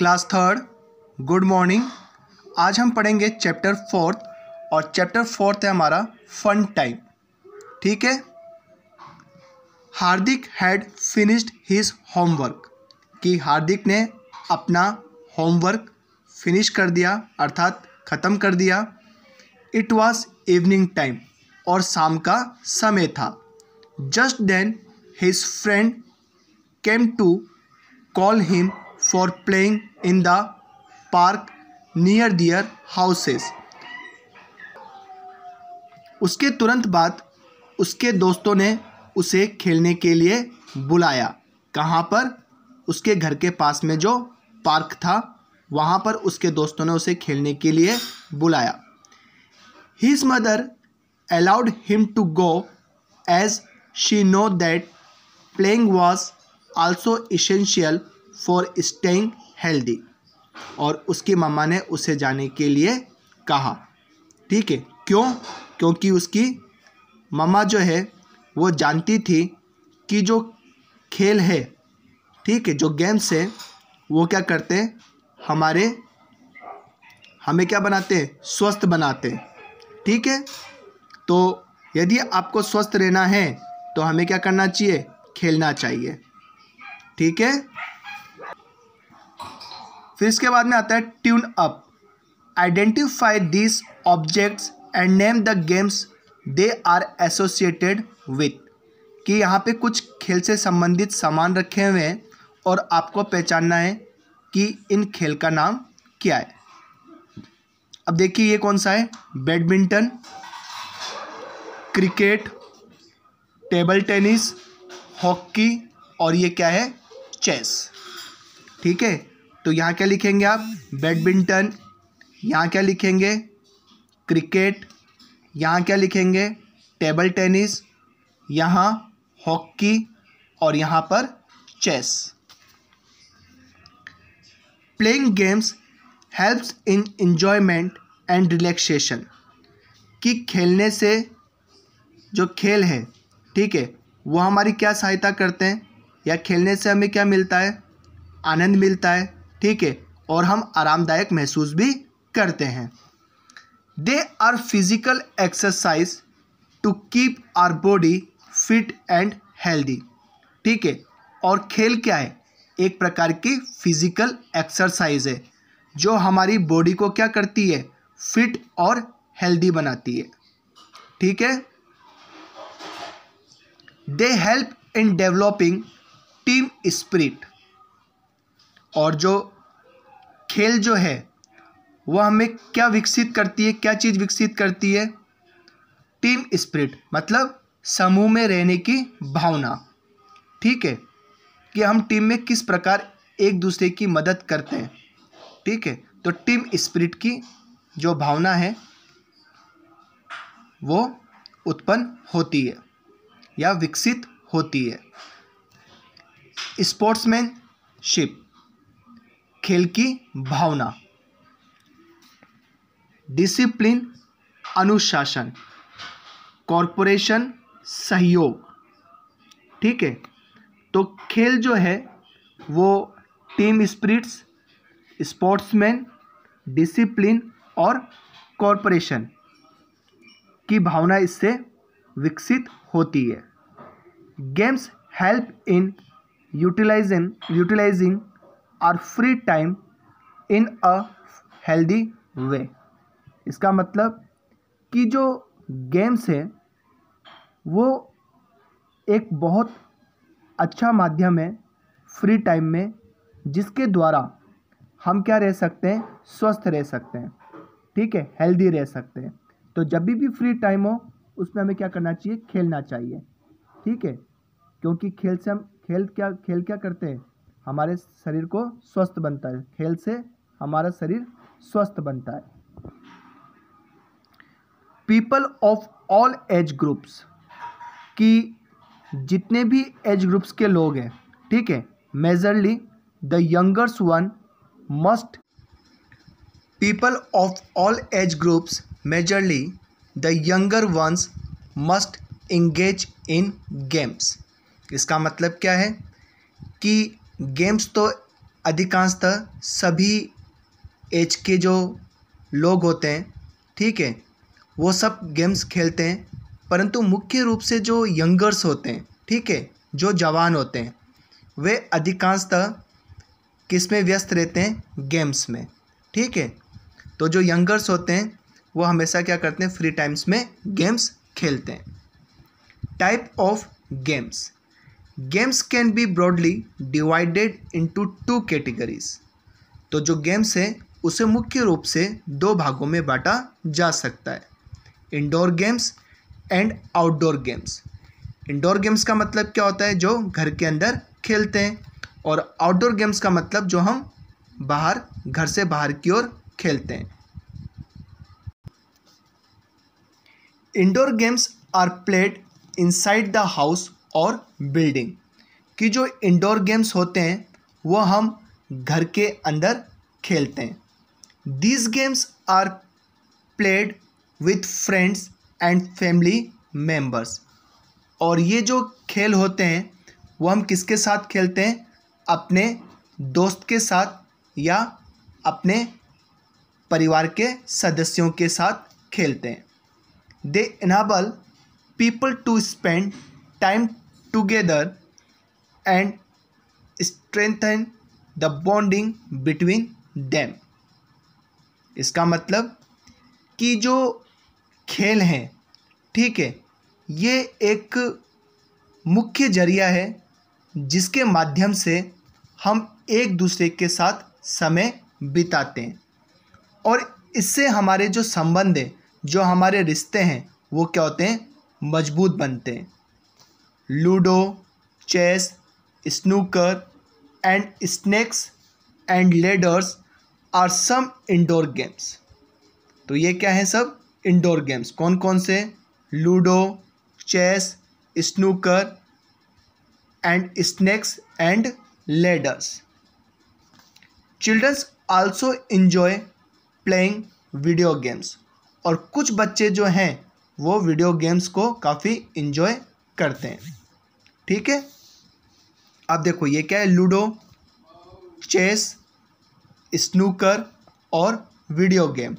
Class third, good morning. आज हम पढ़ेंगे चैप्टर फोर्थ और चैप्टर फोर्थ है हमारा फन टाइम। ठीक है। Hardik had finished his homework, कि हार्दिक ने अपना होमवर्क फिनिश कर दिया अर्थात ख़त्म कर दिया। इट वॉज इवनिंग टाइम, और शाम का समय था। Just then his friend came to call him for playing in the park near their houses. उसके तुरंत बाद उसके दोस्तों ने उसे खेलने के लिए बुलाया। कहाँ पर? उसके घर के पास में जो पार्क था वहाँ पर उसके दोस्तों ने उसे खेलने के लिए बुलाया। His mother allowed him to go as she know that playing was also essential for staying healthy। और उसकी मम्मा ने उसे जाने के लिए कहा। ठीक है। क्यों? क्योंकि उसकी मम्मा जो है वो जानती थी कि जो खेल है, ठीक है, जो गेम्स है वो क्या करते हैं, हमें क्या बनाते हैं, स्वस्थ बनाते हैं। ठीक है। तो यदि आपको स्वस्थ रहना है तो हमें क्या करना चाहिए, खेलना चाहिए। ठीक है। फिर इसके बाद में आता है tune up. Identify this objects and name the games they are associated with, कि यहाँ पे कुछ खेल से संबंधित सामान रखे हुए हैं और आपको पहचानना है कि इन खेल का नाम क्या है। अब देखिए ये कौन सा है, badminton, cricket, table tennis, hockey और ये क्या है, चेस। ठीक है। तो यहाँ क्या लिखेंगे आप, बैडमिंटन, यहाँ क्या लिखेंगे, क्रिकेट, यहाँ क्या लिखेंगे, टेबल टेनिस, यहाँ हॉकी और यहाँ पर chess. Playing games helps in enjoyment and relaxation, कि खेलने से जो खेल है, ठीक है, वो हमारी क्या सहायता करते हैं, या खेलने से हमें क्या मिलता है, आनंद मिलता है। ठीक है। और हम आरामदायक महसूस भी करते हैं। They are physical exercise to keep our body fit and healthy. ठीक है। और खेल क्या है, एक प्रकार की फिजिकल एक्सरसाइज है जो हमारी बॉडी को क्या करती है, फिट और हेल्दी बनाती है। ठीक है। They help in developing team spirit, और जो खेल जो है वो हमें क्या विकसित करती है, क्या चीज़ विकसित करती है, टीम स्पिरिट, मतलब समूह में रहने की भावना। ठीक है। कि हम टीम में किस प्रकार एक दूसरे की मदद करते हैं। ठीक है। तो टीम स्पिरिट की जो भावना है वो उत्पन्न होती है या विकसित होती है। स्पोर्ट्समैनशिप, खेल की भावना। डिसिप्लिन, अनुशासन। कॉरपोरेशन, सहयोग। ठीक है। तो खेल जो है वो टीम स्पिरिट्स, स्पोर्ट्समैन, डिसिप्लिन और कॉरपोरेशन की भावना इससे विकसित होती है। Games help in utilising our free time in a healthy way. इसका मतलब कि जो गेम्स है वो एक बहुत अच्छा माध्यम है फ्री टाइम में, जिसके द्वारा हम क्या रह सकते हैं, स्वस्थ रह सकते हैं। ठीक है, हेल्दी रह सकते हैं। तो जब भी फ्री टाइम हो उसमें हमें क्या करना चाहिए, खेलना चाहिए। ठीक है। क्योंकि खेल से हम खेल क्या करते हैं, हमारे शरीर को स्वस्थ बनता है। खेल से हमारा शरीर स्वस्थ बनता है। People of all age groups, कि जितने भी एज ग्रुप्स के लोग हैं, ठीक है, majorly the youngers one must, people of all age groups majorly the younger ones must engage in games. इसका मतलब क्या है कि गेम्स तो अधिकांशतः सभी एज के जो लोग होते हैं, ठीक है, वो सब गेम्स खेलते हैं, परंतु मुख्य रूप से जो यंगर्स होते हैं, ठीक है, जो जवान होते हैं, वे अधिकांशतः किस में व्यस्त रहते हैं? गेम्स में, ठीक है। तो जो यंगर्स होते हैं वो हमेशा क्या करते हैं? फ्री टाइम्स में गेम्स खेलते हैं। Type of games. Games can be broadly divided into 2 categories. तो जो गेम्स है उसे मुख्य रूप से 2 भागों में बांटा जा सकता है, indoor games and outdoor games. Indoor games का मतलब क्या होता है? जो घर के अंदर खेलते हैं, और आउटडोर गेम्स का मतलब जो हम बाहर, घर से बाहर की ओर खेलते हैं। Indoor games are played inside the house और बिल्डिंग। कि जो इंडोर गेम्स होते हैं वो हम घर के अंदर खेलते हैं। These games are played with friends and family members. और ये जो खेल होते हैं वो हम किसके साथ खेलते हैं? अपने दोस्त के साथ या अपने परिवार के सदस्यों के साथ खेलते हैं। They enable people to spend time together and strengthen the bonding between them. इसका मतलब कि जो खेल हैं, ठीक है, ये एक मुख्य जरिया है जिसके माध्यम से हम एक दूसरे के साथ समय बिताते हैं, और इससे हमारे जो संबंध हैं, जो हमारे रिश्ते हैं, वो क्या होते हैं? मजबूत बनते हैं। Ludo, chess, snooker and snakes and ladders are some indoor games. तो ये क्या है? सब इंडोर गेम्स। कौन कौन से? Ludo, chess, snooker and snakes and ladders. Childrens also enjoy playing video games. और कुछ बच्चे जो हैं वो वीडियो गेम्स को काफ़ी इंजॉय करते हैं, ठीक है। अब देखो ये क्या है? लूडो, चेस, स्नूकर और वीडियो गेम।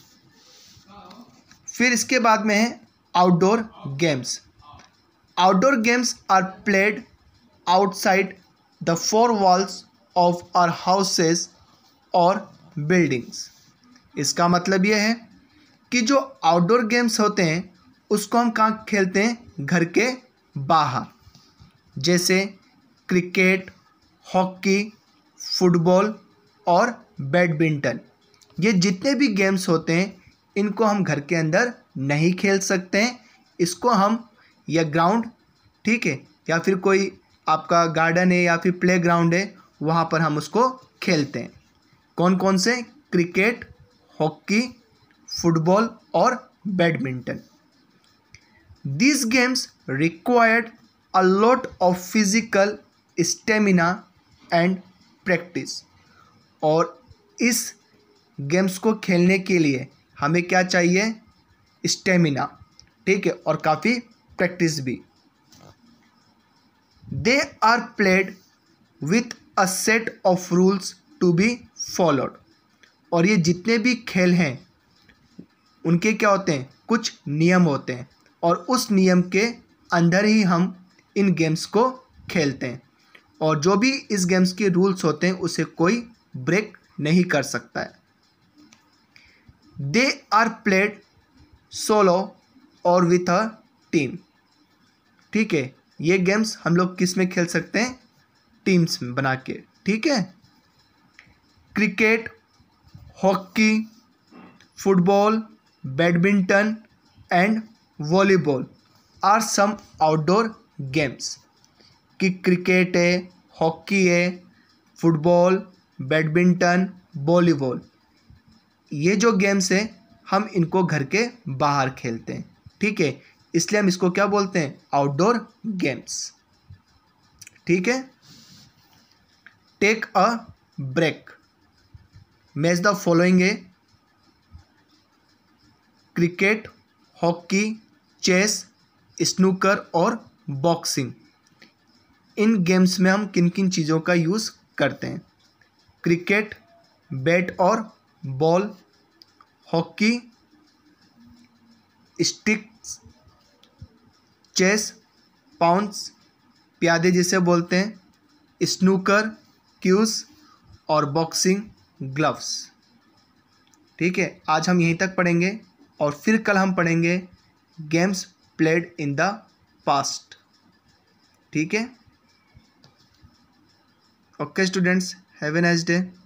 फिर इसके बाद में है outdoor games. Outdoor games are played outside the 4 walls of our houses और बिल्डिंग्स। इसका मतलब ये है कि जो आउटडोर गेम्स होते हैं उसको हम कहाँ खेलते हैं? घर के बाहर, जैसे क्रिकेट, हॉकी, फुटबॉल और बैडमिंटन। ये जितने भी गेम्स होते हैं इनको हम घर के अंदर नहीं खेल सकते हैं। इसको हम या ग्राउंड, ठीक है, या फिर कोई आपका गार्डन है या फिर प्ले ग्राउंड है, वहाँ पर हम उसको खेलते हैं। कौन कौन से? क्रिकेट, हॉकी, फुटबॉल और badminton. These games required a lot of physical stamina and practice। और इस गेम्स को खेलने के लिए हमें क्या चाहिए? स्टेमिना, ठीक है, और काफ़ी प्रैक्टिस भी। They are played with a set of rules to be followed। और ये जितने भी खेल हैं उनके क्या होते हैं? कुछ नियम होते हैं, और उस नियम के अंदर ही हम इन गेम्स को खेलते हैं, और जो भी इस गेम्स के रूल्स होते हैं उसे कोई ब्रेक नहीं कर सकता है। दे आर प्लेड सोलो और विथ अ टीम। ठीक है, ये गेम्स हम लोग किस में खेल सकते हैं? टीम्स में बना के, ठीक है। Cricket, hockey, football, badminton and volleyball are some outdoor games. कि क्रिकेट है, हॉकी है, फुटबॉल, बैडमिंटन, वॉलीबॉल, ये जो गेम्स हैं हम इनको घर के बाहर खेलते हैं, ठीक है, इसलिए हम इसको क्या बोलते हैं? आउटडोर गेम्स, ठीक है। Take a break. Match the following है: क्रिकेट, हॉकी, चेस, स्नूकर और बॉक्सिंग। इन गेम्स में हम किन किन चीज़ों का यूज़ करते हैं? क्रिकेट, बैट और ball, hockey, sticks, chess, pawns, प्यादे जिसे बोलते हैं, स्नूकर, क्यूज और बॉक्सिंग ग्लव्स। ठीक है, आज हम यहीं तक पढ़ेंगे और फिर कल हम पढ़ेंगे games played in the past. ठीक है, okay students, have a nice day.